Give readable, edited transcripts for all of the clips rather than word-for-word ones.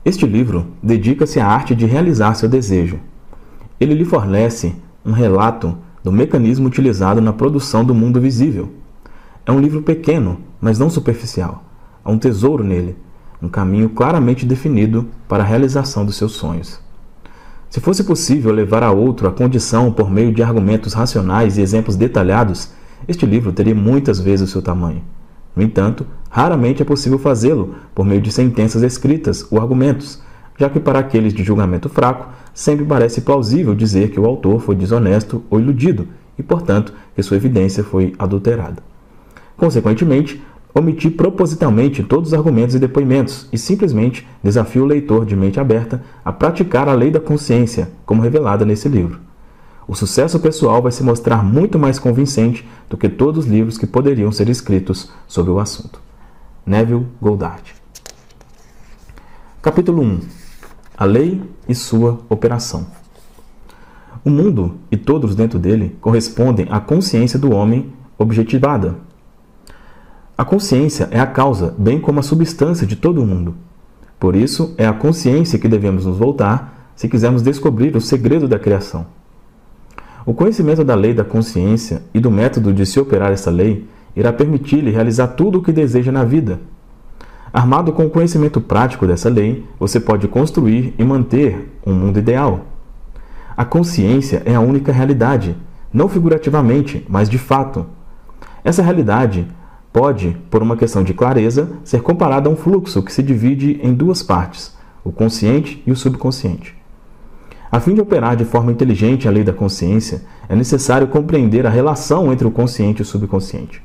Este livro dedica-se à arte de realizar seu desejo. Ele lhe fornece um relato do mecanismo utilizado na produção do mundo visível. É um livro pequeno, mas não superficial. Há um tesouro nele, um caminho claramente definido para a realização dos seus sonhos. Se fosse possível levar a outro a condição por meio de argumentos racionais e exemplos detalhados, este livro teria muitas vezes o seu tamanho. No entanto, raramente é possível fazê-lo por meio de sentenças escritas ou argumentos, já que para aqueles de julgamento fraco, sempre parece plausível dizer que o autor foi desonesto ou iludido e, portanto, que sua evidência foi adulterada. Consequentemente, omiti propositalmente todos os argumentos e depoimentos e simplesmente desafio o leitor de mente aberta a praticar a lei da consciência, como revelada nesse livro. O sucesso pessoal vai se mostrar muito mais convincente do que todos os livros que poderiam ser escritos sobre o assunto. Neville Goddard. Capítulo 1. A lei e sua operação. O mundo e todos dentro dele correspondem à consciência do homem objetivada. A consciência é a causa, bem como a substância de todo o mundo. Por isso, é à consciência que devemos nos voltar se quisermos descobrir o segredo da criação. O conhecimento da lei da consciência e do método de se operar essa lei irá permitir-lhe realizar tudo o que deseja na vida. Armado com o conhecimento prático dessa lei, você pode construir e manter um mundo ideal. A consciência é a única realidade, não figurativamente, mas de fato. Essa realidade pode, por uma questão de clareza, ser comparada a um fluxo que se divide em duas partes, o consciente e o subconsciente. A fim de operar de forma inteligente a lei da consciência, é necessário compreender a relação entre o consciente e o subconsciente.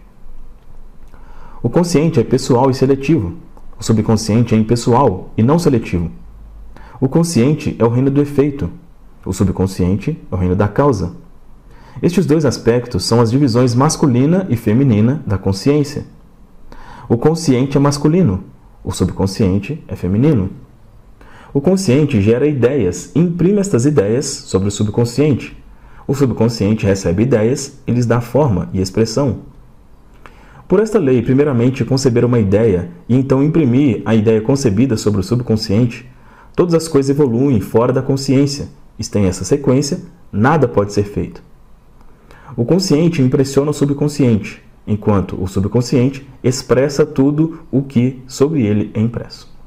O consciente é pessoal e seletivo. O subconsciente é impessoal e não seletivo. O consciente é o reino do efeito. O subconsciente é o reino da causa. Estes dois aspectos são as divisões masculina e feminina da consciência. O consciente é masculino. O subconsciente é feminino. O consciente gera ideias e imprime estas ideias sobre o subconsciente. O subconsciente recebe ideias e lhes dá forma e expressão. Por esta lei, primeiramente conceber uma ideia e então imprimir a ideia concebida sobre o subconsciente, todas as coisas evoluem fora da consciência, e sem essa sequência, nada pode ser feito. O consciente impressiona o subconsciente, enquanto o subconsciente expressa tudo o que sobre ele é impresso.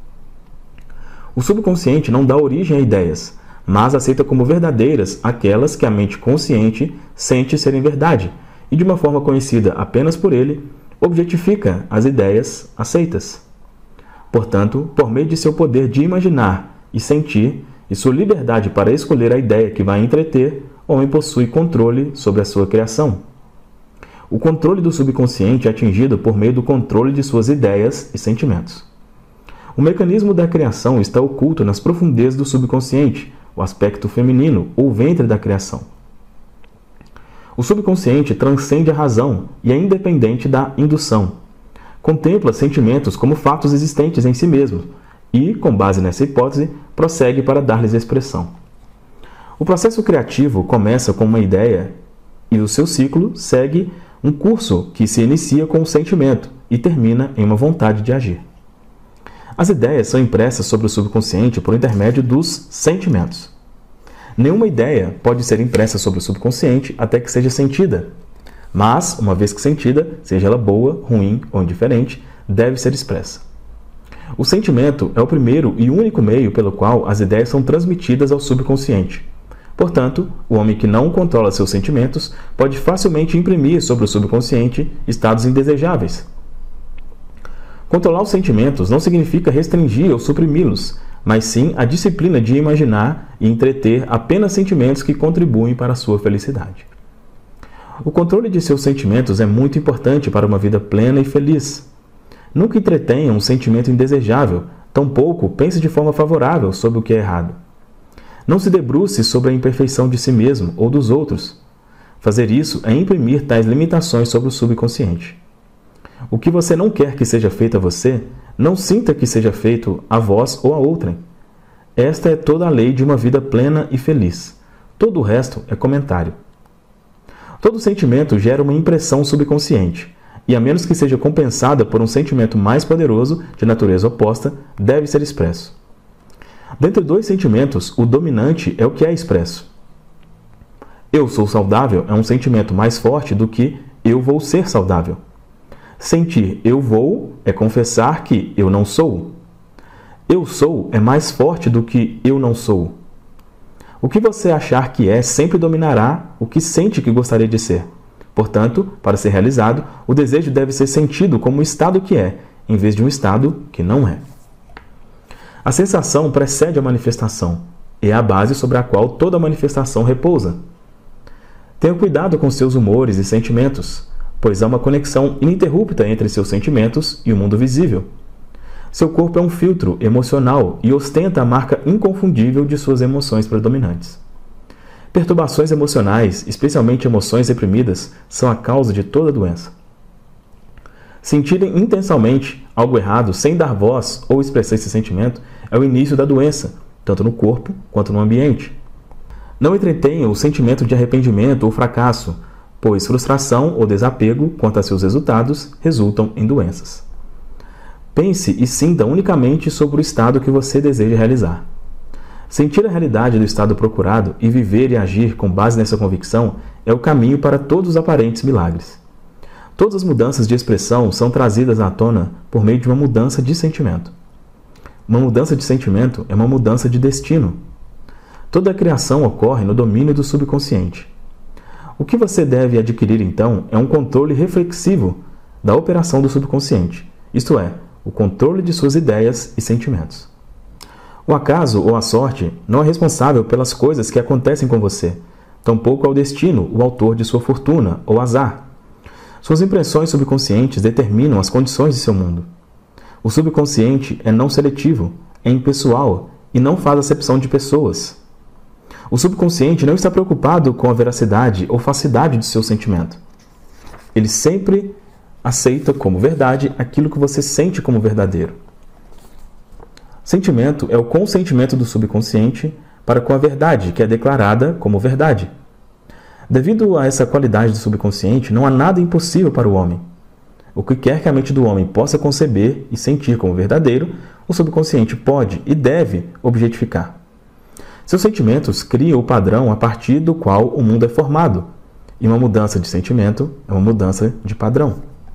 O subconsciente não dá origem a ideias, mas aceita como verdadeiras aquelas que a mente consciente sente serem verdade, e de uma forma conhecida apenas por ele, objetifica as ideias aceitas. Portanto, por meio de seu poder de imaginar e sentir, e sua liberdade para escolher a ideia que vai entreter, o homem possui controle sobre a sua criação. O controle do subconsciente é atingido por meio do controle de suas ideias e sentimentos. O mecanismo da criação está oculto nas profundezas do subconsciente, o aspecto feminino ou ventre da criação. O subconsciente transcende a razão e é independente da indução. Contempla sentimentos como fatos existentes em si mesmo e, com base nessa hipótese, prossegue para dar-lhes expressão. O processo criativo começa com uma ideia e o seu ciclo segue um curso que se inicia com um sentimento e termina em uma vontade de agir. As ideias são impressas sobre o subconsciente por intermédio dos sentimentos. Nenhuma ideia pode ser impressa sobre o subconsciente até que seja sentida. Mas, uma vez que sentida, seja ela boa, ruim ou indiferente, deve ser expressa. O sentimento é o primeiro e único meio pelo qual as ideias são transmitidas ao subconsciente. Portanto, o homem que não controla seus sentimentos pode facilmente imprimir sobre o subconsciente estados indesejáveis. Controlar os sentimentos não significa restringir ou suprimi-los, mas sim a disciplina de imaginar e entreter apenas sentimentos que contribuem para a sua felicidade. O controle de seus sentimentos é muito importante para uma vida plena e feliz. Nunca entretenha um sentimento indesejável, tampouco pense de forma favorável sobre o que é errado. Não se debruce sobre a imperfeição de si mesmo ou dos outros. Fazer isso é imprimir tais limitações sobre o subconsciente. O que você não quer que seja feito a você, não sinta que seja feito a vós ou a outrem. Esta é toda a lei de uma vida plena e feliz. Todo o resto é comentário. Todo sentimento gera uma impressão subconsciente, e a menos que seja compensada por um sentimento mais poderoso, de natureza oposta, deve ser expresso. Dentre dois sentimentos, o dominante é o que é expresso. Eu sou saudável é um sentimento mais forte do que eu vou ser saudável. Sentir eu vou é confessar que eu não sou. Eu sou é mais forte do que eu não sou. O que você achar que é sempre dominará o que sente que gostaria de ser. Portanto, para ser realizado, o desejo deve ser sentido como um estado que é, em vez de um estado que não é. A sensação precede a manifestação, e é a base sobre a qual toda manifestação repousa. Tenha cuidado com seus humores e sentimentos, pois há uma conexão ininterrupta entre seus sentimentos e o mundo visível. Seu corpo é um filtro emocional e ostenta a marca inconfundível de suas emoções predominantes. Perturbações emocionais, especialmente emoções reprimidas, são a causa de toda doença. Sentirem intensamente algo errado sem dar voz ou expressar esse sentimento é o início da doença, tanto no corpo quanto no ambiente. Não entretenha o sentimento de arrependimento ou fracasso, pois frustração ou desapego quanto a seus resultados resultam em doenças. Pense e sinta unicamente sobre o estado que você deseja realizar. Sentir a realidade do estado procurado e viver e agir com base nessa convicção é o caminho para todos os aparentes milagres. Todas as mudanças de expressão são trazidas à tona por meio de uma mudança de sentimento. Uma mudança de sentimento é uma mudança de destino. Toda a criação ocorre no domínio do subconsciente. O que você deve adquirir, então, é um controle reflexivo da operação do subconsciente, isto é, o controle de suas ideias e sentimentos. O acaso ou a sorte não é responsável pelas coisas que acontecem com você, tampouco é o destino o autor de sua fortuna ou azar. Suas impressões subconscientes determinam as condições de seu mundo. O subconsciente é não seletivo, é impessoal e não faz acepção de pessoas. O subconsciente não está preocupado com a veracidade ou falsidade de seu sentimento. Ele sempre aceita como verdade aquilo que você sente como verdadeiro. Sentimento é o consentimento do subconsciente para com a verdade, que é declarada como verdade. Devido a essa qualidade do subconsciente, não há nada impossível para o homem. O que quer que a mente do homem possa conceber e sentir como verdadeiro, o subconsciente pode e deve objetificar. Seus sentimentos criam o padrão a partir do qual o mundo é formado, e uma mudança de sentimento é uma mudança de padrão.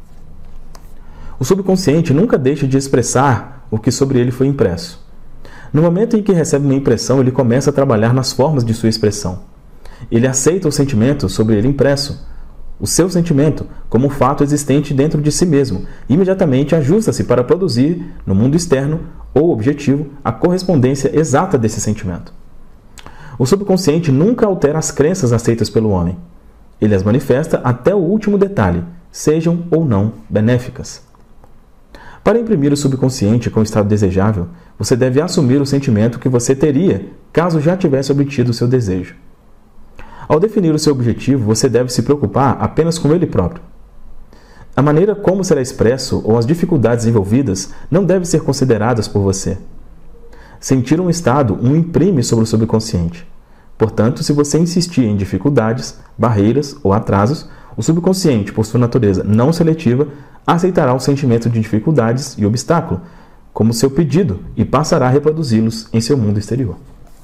O subconsciente nunca deixa de expressar o que sobre ele foi impresso. No momento em que recebe uma impressão, ele começa a trabalhar nas formas de sua expressão. Ele aceita o sentimento sobre ele impresso, o seu sentimento, como um fato existente dentro de si mesmo, e imediatamente ajusta-se para produzir, no mundo externo ou objetivo, a correspondência exata desse sentimento. O subconsciente nunca altera as crenças aceitas pelo homem. Ele as manifesta até o último detalhe, sejam ou não benéficas. Para imprimir o subconsciente com o estado desejável, você deve assumir o sentimento que você teria caso já tivesse obtido o seu desejo. Ao definir o seu objetivo, você deve se preocupar apenas com ele próprio. A maneira como será expresso ou as dificuldades envolvidas não devem ser consideradas por você. Sentir um estado o imprime sobre o subconsciente. Portanto, se você insistir em dificuldades, barreiras ou atrasos, o subconsciente, por sua natureza não seletiva, aceitará o sentimento de dificuldades e obstáculo como seu pedido e passará a reproduzi-los em seu mundo exterior.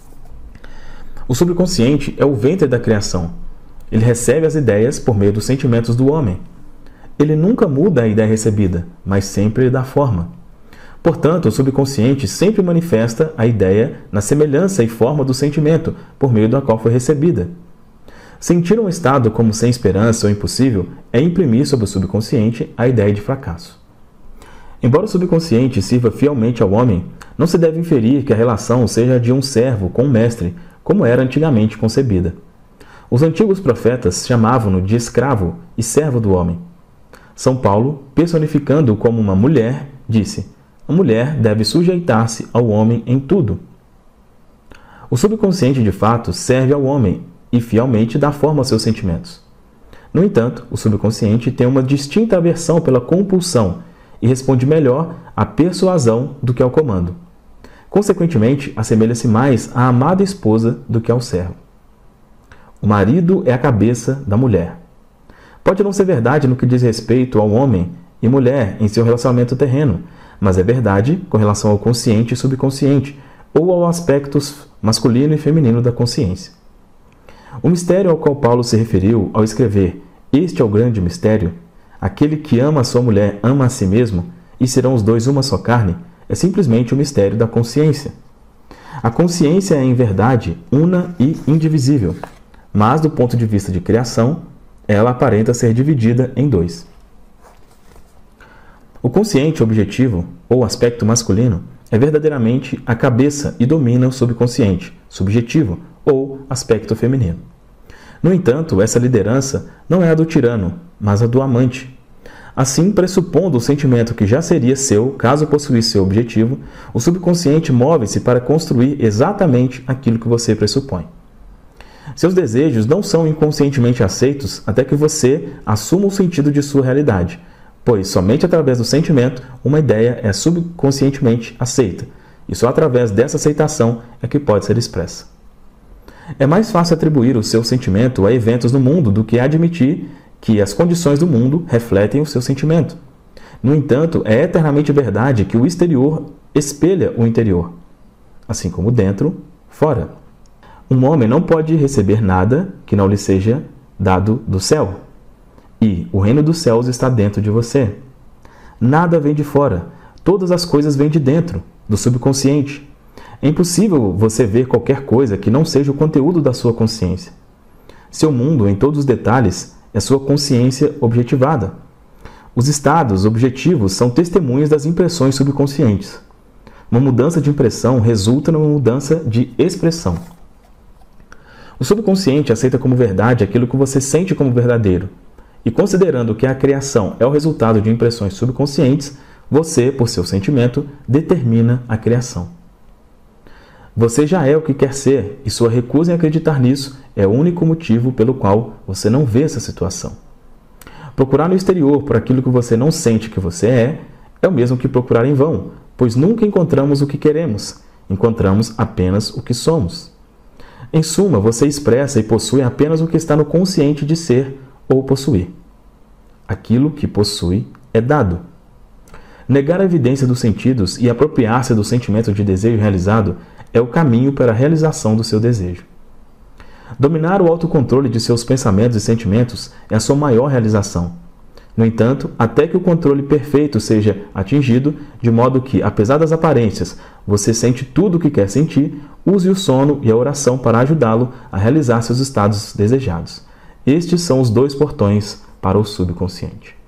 O subconsciente é o ventre da criação. Ele recebe as ideias por meio dos sentimentos do homem. Ele nunca muda a ideia recebida, mas sempre lhe dá forma. Portanto, o subconsciente sempre manifesta a ideia na semelhança e forma do sentimento por meio do qual foi recebida. Sentir um estado como sem esperança ou impossível é imprimir sobre o subconsciente a ideia de fracasso. Embora o subconsciente sirva fielmente ao homem, não se deve inferir que a relação seja de um servo com um mestre, como era antigamente concebida. Os antigos profetas chamavam-no de escravo e servo do homem. São Paulo, personificando-o como uma mulher, disse: a mulher deve sujeitar-se ao homem em tudo. O subconsciente, de fato, serve ao homem e fielmente dá forma aos seus sentimentos. No entanto, o subconsciente tem uma distinta aversão pela compulsão e responde melhor à persuasão do que ao comando. Consequentemente, assemelha-se mais à amada esposa do que ao servo. O marido é a cabeça da mulher. Pode não ser verdade no que diz respeito ao homem e mulher em seu relacionamento terreno, mas é verdade com relação ao consciente e subconsciente, ou ao aspecto masculino e feminino da consciência. O mistério ao qual Paulo se referiu ao escrever "Este é o grande mistério", aquele que ama a sua mulher ama a si mesmo, e serão os dois uma só carne, é simplesmente o mistério da consciência. A consciência é, em verdade, una e indivisível, mas, do ponto de vista de criação, ela aparenta ser dividida em dois. O consciente objetivo, ou aspecto masculino, é verdadeiramente a cabeça e domina o subconsciente, subjetivo, ou aspecto feminino. No entanto, essa liderança não é a do tirano, mas a do amante. Assim, pressupondo o sentimento que já seria seu, caso possuísse seu objetivo, o subconsciente move-se para construir exatamente aquilo que você pressupõe. Seus desejos não são inconscientemente aceitos até que você assuma o sentido de sua realidade, pois somente através do sentimento uma ideia é subconscientemente aceita, e só através dessa aceitação é que pode ser expressa. É mais fácil atribuir o seu sentimento a eventos no mundo do que admitir que as condições do mundo refletem o seu sentimento. No entanto, é eternamente verdade que o exterior espelha o interior, assim como dentro, fora. Um homem não pode receber nada que não lhe seja dado do céu. E o reino dos céus está dentro de você. Nada vem de fora. Todas as coisas vêm de dentro, do subconsciente. É impossível você ver qualquer coisa que não seja o conteúdo da sua consciência. Seu mundo, em todos os detalhes, é sua consciência objetivada. Os estados objetivos são testemunhas das impressões subconscientes. Uma mudança de impressão resulta numa mudança de expressão. O subconsciente aceita como verdade aquilo que você sente como verdadeiro. E considerando que a criação é o resultado de impressões subconscientes, você, por seu sentimento, determina a criação. Você já é o que quer ser, e sua recusa em acreditar nisso é o único motivo pelo qual você não vê essa situação. Procurar no exterior por aquilo que você não sente que você é o mesmo que procurar em vão, pois nunca encontramos o que queremos, encontramos apenas o que somos. Em suma, você expressa e possui apenas o que está no consciente de ser ou possuir. Aquilo que possui é dado. Negar a evidência dos sentidos e apropriar-se do sentimento de desejo realizado é o caminho para a realização do seu desejo. Dominar o autocontrole de seus pensamentos e sentimentos é a sua maior realização. No entanto, até que o controle perfeito seja atingido, de modo que, apesar das aparências, você sente tudo o que quer sentir, use o sono e a oração para ajudá-lo a realizar seus estados desejados. Estes são os dois portões para o subconsciente.